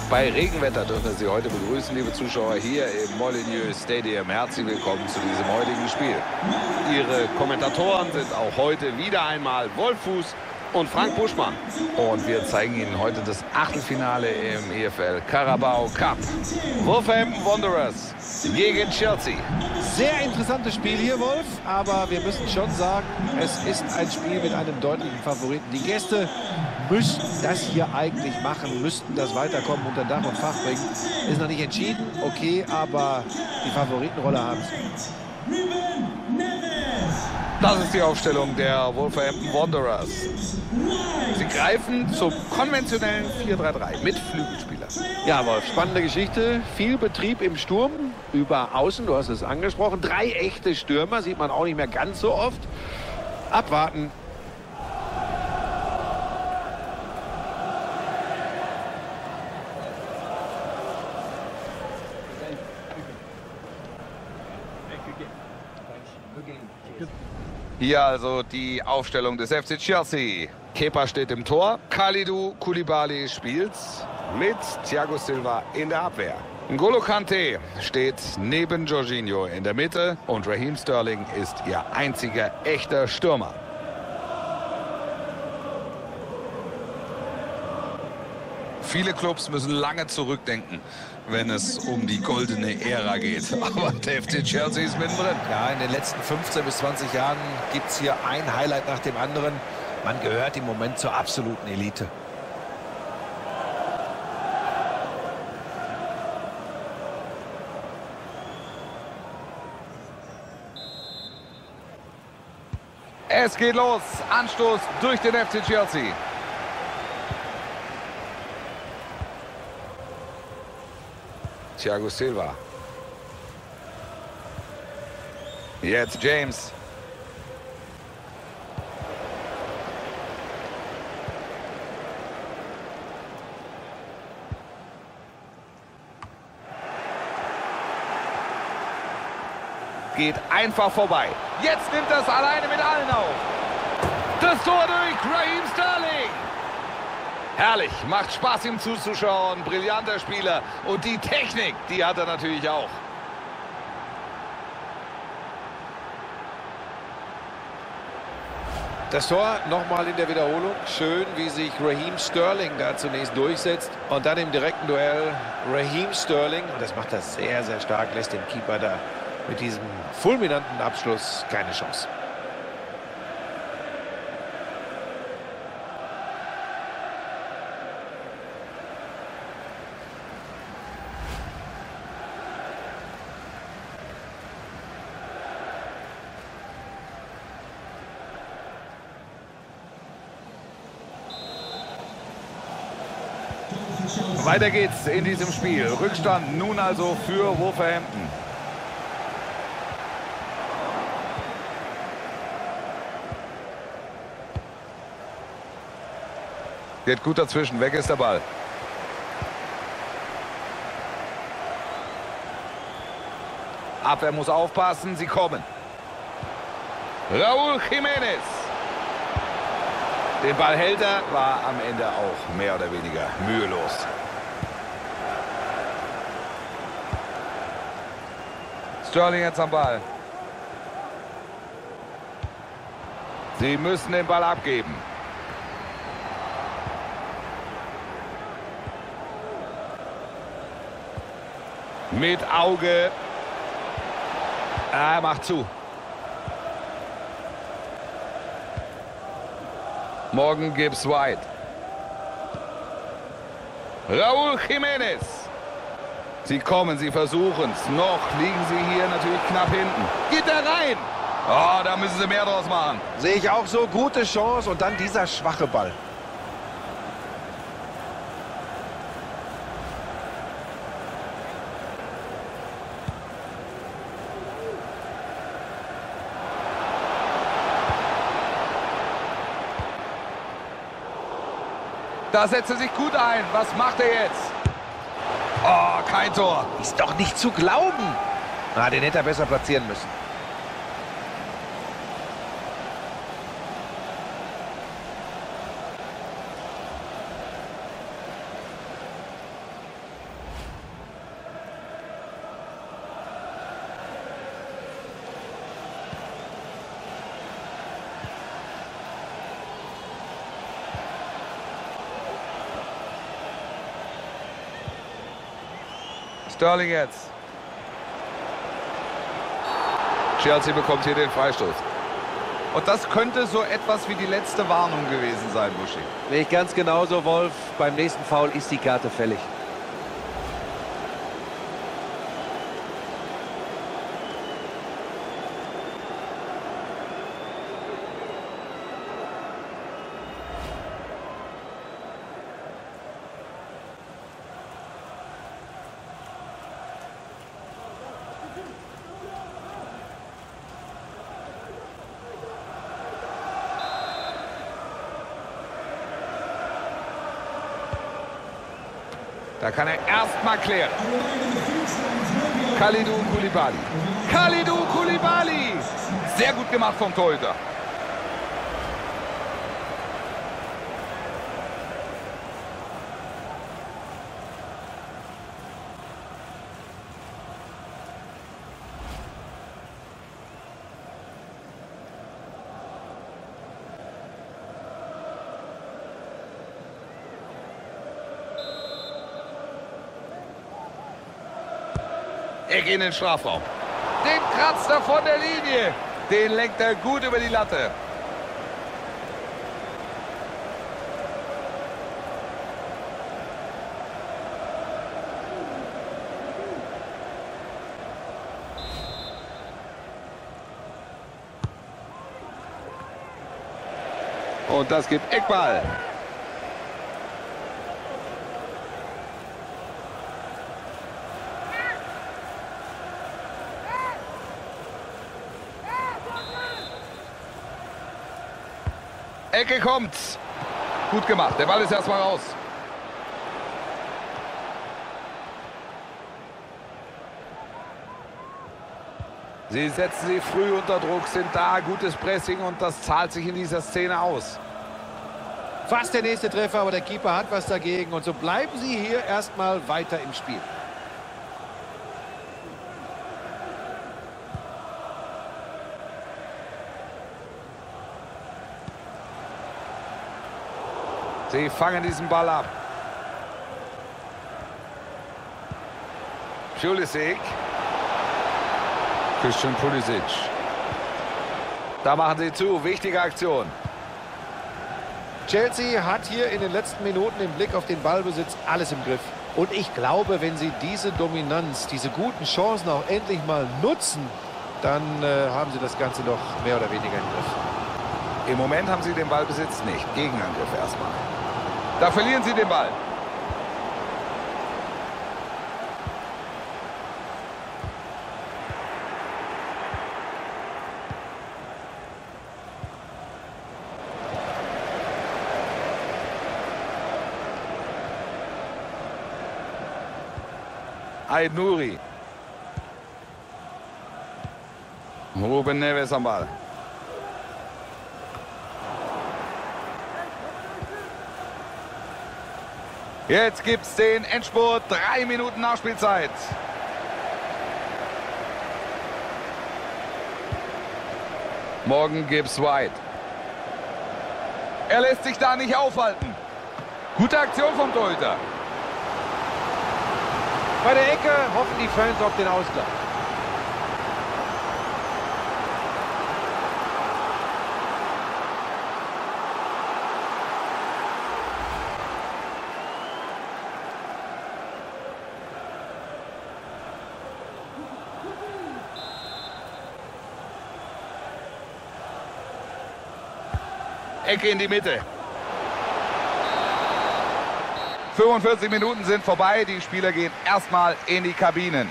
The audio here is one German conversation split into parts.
Bei Regenwetter dürfen wir Sie heute begrüßen, liebe Zuschauer, hier im Molineux Stadium. Herzlich willkommen zu diesem heutigen Spiel. Ihre Kommentatoren sind auch heute wieder einmal Wolf Fuß und Frank Buschmann. Und wir zeigen Ihnen heute das Achtelfinale im EFL Carabao Cup. Wolverhampton Wanderers gegen Chelsea. Sehr interessantes Spiel hier, Wolf, aber wir müssen schon sagen, es ist ein Spiel mit einem deutlichen Favoriten. Die Gäste müssten das hier eigentlich machen, müssten das Weiterkommen unter Dach und Fach bringen. Ist noch nicht entschieden, okay, aber die Favoritenrolle haben sie. Das ist die Aufstellung der Wolverhampton Wanderers. Sie greifen zum konventionellen 4-3-3 mit Flügelspieler. Ja, Wolf, spannende Geschichte. Viel Betrieb im Sturm über Außen, du hast es angesprochen. 3 echte Stürmer, sieht man auch nicht mehr ganz so oft. Abwarten. Hier also die Aufstellung des FC Chelsea. Kepa steht im Tor. Kalidou Koulibaly spielt mit Thiago Silva in der Abwehr. N'Golo Kanté steht neben Jorginho in der Mitte und Raheem Sterling ist ihr einziger echter Stürmer. Viele Clubs müssen lange zurückdenken, wenn es um die goldene Ära geht. Aber der FC Chelsea ist mittendrin. Ja, in den letzten 15 bis 20 Jahren gibt es hier ein Highlight nach dem anderen. Man gehört im Moment zur absoluten Elite. Es geht los. Anstoß durch den FC Chelsea. Thiago Silva. Jetzt James. Geht einfach vorbei. Jetzt nimmt das alleine mit allen auf. Das Tor durch Raheem Sterling. Herrlich, macht Spaß ihm zuzuschauen, brillanter Spieler und die Technik, die hat er natürlich auch. Das Tor nochmal in der Wiederholung. Schön, wie sich Raheem Sterling da zunächst durchsetzt und dann im direkten Duell Raheem Sterling. Und das macht er sehr, sehr stark, lässt den Keeper da mit diesem fulminanten Abschluss keine Chance. Weiter geht's in diesem Spiel. Rückstand nun also für Wolverhampton. Geht gut dazwischen, weg ist der Ball. Abwehr muss aufpassen, sie kommen. Raúl Jiménez. Den Ball hält er, war am Ende auch mehr oder weniger mühelos. Sterling jetzt am Ball. Sie müssen den Ball abgeben. Mit Auge. Er macht zu. Morgan Gibbs White. Raúl Jiménez. Sie kommen, sie versuchen es. Noch liegen sie hier natürlich knapp hinten. Geht er rein? Oh, da müssen sie mehr draus machen. Sehe ich auch so. Gute Chance und dann dieser schwache Ball. Da setzt er sich gut ein. Was macht er jetzt? Oh, kein Tor. Ist doch nicht zu glauben. Ah, den hätte er besser platzieren müssen. Sterling jetzt. Chelsea bekommt hier den Freistoß. Und das könnte so etwas wie die letzte Warnung gewesen sein, Buschi. Sehe ich ganz genauso, Wolf. Beim nächsten Foul ist die Karte fällig. Da kann er erstmal klären. Kalidou Koulibaly. Kalidou Koulibaly. Sehr gut gemacht vom Torhüter. Er geht in den Strafraum. Den kratzt er von der Linie. Den lenkt er gut über die Latte. Und das gibt Eckball. Ecke kommt. Gut gemacht. Der Ball ist erstmal raus. Sie setzen sie früh unter Druck, sind da, gutes Pressing und das zahlt sich in dieser Szene aus. Fast der nächste Treffer, aber der Keeper hat was dagegen. Und so bleiben sie hier erstmal weiter im Spiel. Sie fangen diesen Ball ab. Pulisic. Christian Pulisic. Da machen sie zu. Wichtige Aktion. Chelsea hat hier in den letzten Minuten im Blick auf den Ballbesitz alles im Griff. Und ich glaube, wenn sie diese Dominanz, diese guten Chancen auch endlich mal nutzen, dann haben sie das Ganze doch mehr oder weniger im Griff. Im Moment haben sie den Ballbesitz nicht. Gegenangriff erstmal. Da verlieren sie den Ball. Aït-Nouri. Ruben Neves am Ball. Jetzt gibt es den Endspurt. 3 Minuten Nachspielzeit. Morgan Gibbs White. Er lässt sich da nicht aufhalten. Gute Aktion vom Torhüter. Bei der Ecke hoffen die Fans auf den Ausgleich. Ecke in die Mitte. 45 Minuten sind vorbei. Die Spieler gehen erstmal in die Kabinen.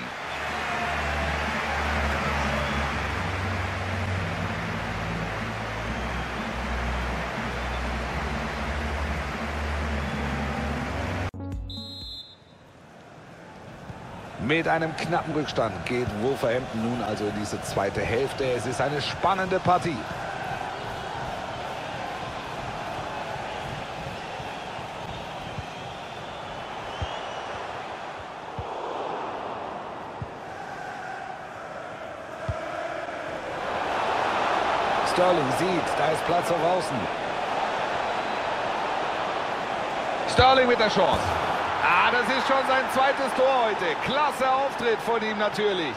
Mit einem knappen Rückstand geht Wolverhampton nun also in diese zweite Hälfte. Es ist eine spannende Partie. Sterling sieht, da ist Platz auf Außen. Sterling mit der Chance. Ah, das ist schon sein zweites Tor heute. Klasse Auftritt von ihm natürlich.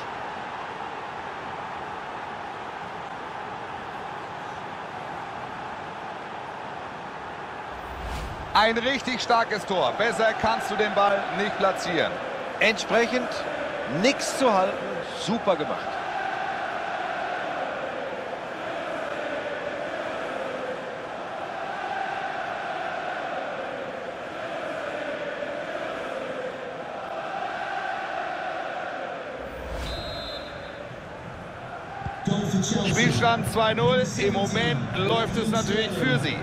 Ein richtig starkes Tor. Besser kannst du den Ball nicht platzieren. Entsprechend nichts zu halten. Super gemacht. Spielstand 2-0. Im Moment läuft es natürlich für sie.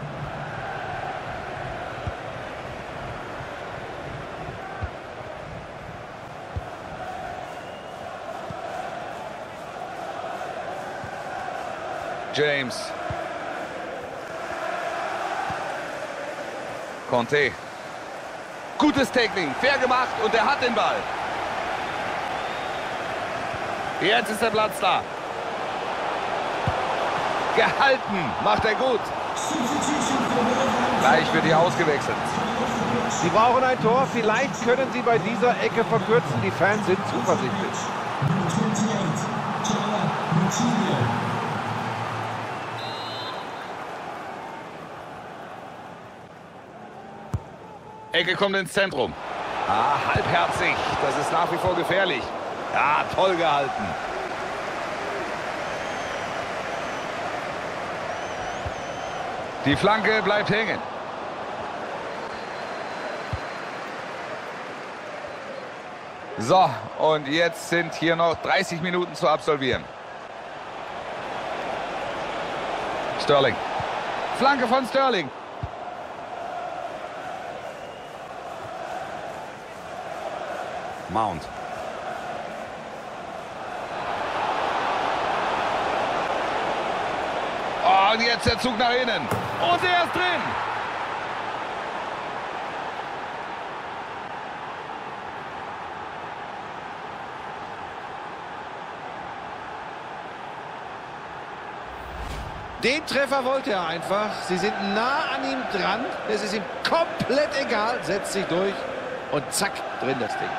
James. Conte. Gutes Tackling, fair gemacht und er hat den Ball. Jetzt ist der Platz da. Gehalten, macht er gut. Gleich wird hier ausgewechselt. Sie brauchen ein Tor, vielleicht können sie bei dieser Ecke verkürzen. Die Fans sind zuversichtlich. Ecke kommt ins Zentrum. Ah, halbherzig. Das ist nach wie vor gefährlich. Ja, toll gehalten. Die Flanke bleibt hängen. So, und jetzt sind hier noch 30 Minuten zu absolvieren. Sterling. Flanke von Sterling. Mount. Oh, und jetzt der Zug nach innen. Und er ist drin. Den Treffer wollte er einfach. Sie sind nah an ihm dran. Es ist ihm komplett egal. Setzt sich durch und zack, drin das Ding.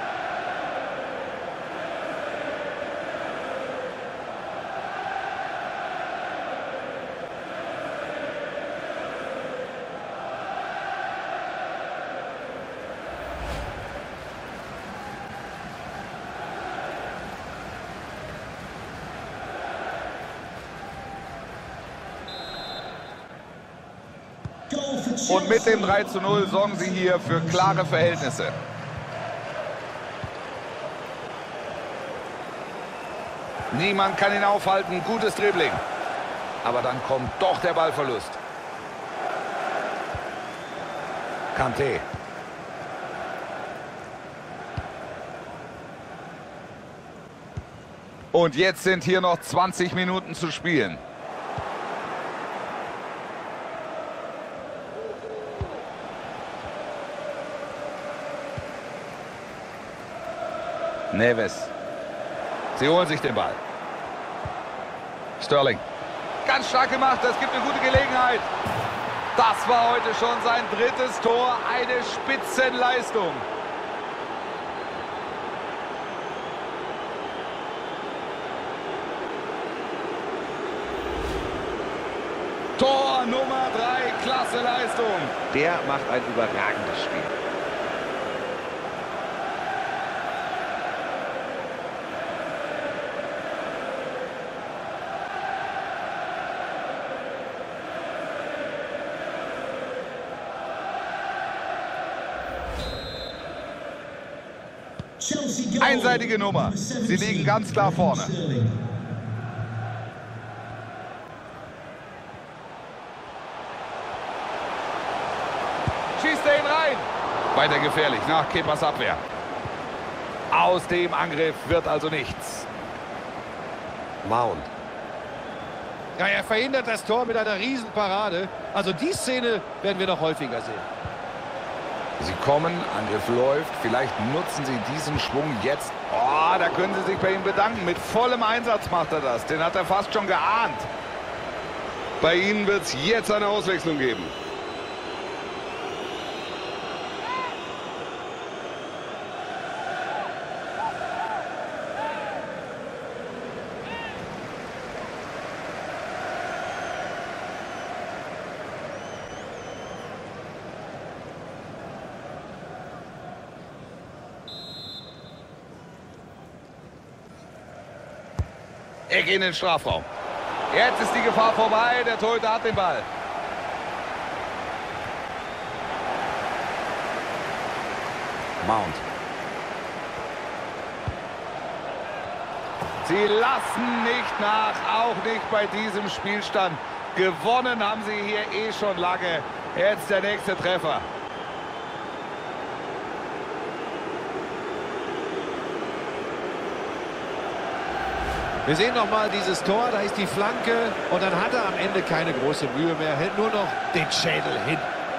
Und mit dem 3:0 sorgen sie hier für klare Verhältnisse. Niemand kann ihn aufhalten. Gutes Dribbling. Aber dann kommt doch der Ballverlust. Kanté. Und jetzt sind hier noch 20 Minuten zu spielen. Neves. Sie holen sich den Ball. Sterling. Ganz stark gemacht, das gibt eine gute Gelegenheit. Das war heute schon sein drittes Tor, eine Spitzenleistung. Tor Nummer 3, klasse Leistung. Der macht ein überragendes Spiel. Einseitige Nummer. Sie liegen ganz klar vorne. Schießt er ihn rein. Weiter gefährlich nach Kepas Abwehr. Aus dem Angriff wird also nichts. Mount. Ja, er verhindert das Tor mit einer Riesenparade. Also die Szene werden wir noch häufiger sehen. Sie kommen, Angriff läuft. Vielleicht nutzen sie diesen Schwung jetzt. Oh, da können sie sich bei ihm bedanken. Mit vollem Einsatz macht er das. Den hat er fast schon geahnt. Bei ihnen wird es jetzt eine Auswechslung geben. Ecke in den Strafraum. Jetzt ist die Gefahr vorbei. Der Torhüter hat den Ball. Mount. Sie lassen nicht nach, auch nicht bei diesem Spielstand. Gewonnen haben sie hier eh schon lange. Jetzt der nächste Treffer. Wir sehen noch mal dieses Tor, da ist die Flanke und dann hat er am Ende keine große Mühe mehr, hält nur noch den Schädel hin.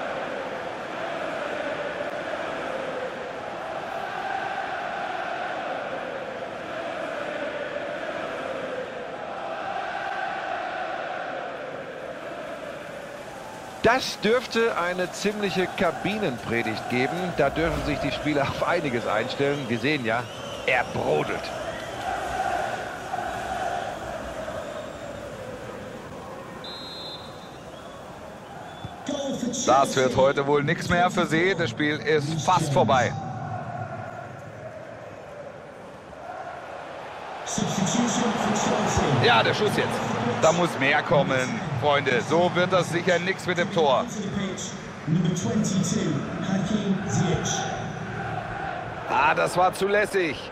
Das dürfte eine ziemliche Kabinenpredigt geben. Da dürfen sich die Spieler auf einiges einstellen. Wir sehen ja, er brodelt. Das wird heute wohl nichts mehr für sie. Das Spiel ist fast vorbei. Ja, der Schuss jetzt. Da muss mehr kommen, Freunde. So wird das sicher nichts mit dem Tor. Ah, das war zulässig.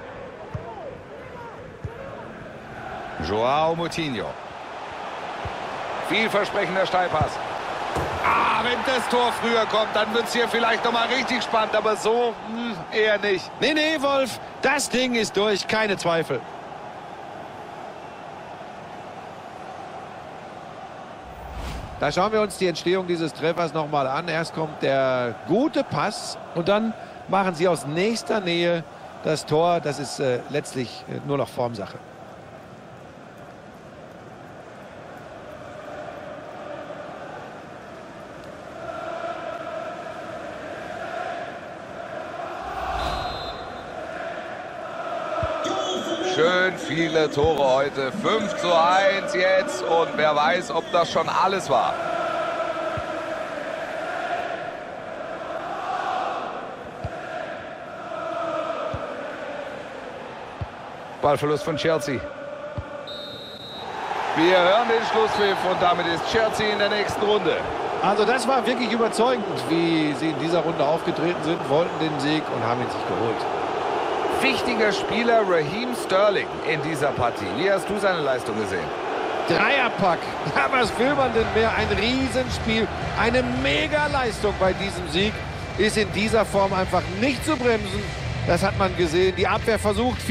João Moutinho. Vielversprechender Steilpass. Ah, wenn das Tor früher kommt, dann wird es hier vielleicht noch mal richtig spannend. Aber so eher nicht. Nee, Wolf, das Ding ist durch, keine Zweifel. Da schauen wir uns die Entstehung dieses Treffers noch mal an. Erst kommt der gute Pass und dann machen sie aus nächster Nähe das Tor. Das ist letztlich nur noch Formsache. Schön viele Tore heute. 5:1 jetzt. Und wer weiß, ob das schon alles war. Ballverlust von Chelsea. Wir hören den Schlusspfiff und damit ist Chelsea in der nächsten Runde. Also das war wirklich überzeugend, wie sie in dieser Runde aufgetreten sind, wollten den Sieg und haben ihn sich geholt. Wichtiger Spieler Raheem Sterling in dieser Partie. Wie hast du seine Leistung gesehen? Dreierpack. Ja, was will man denn mehr? Ein Riesenspiel. Eine Mega-Leistung bei diesem Sieg ist in dieser Form einfach nicht zu bremsen. Das hat man gesehen. Die Abwehr versucht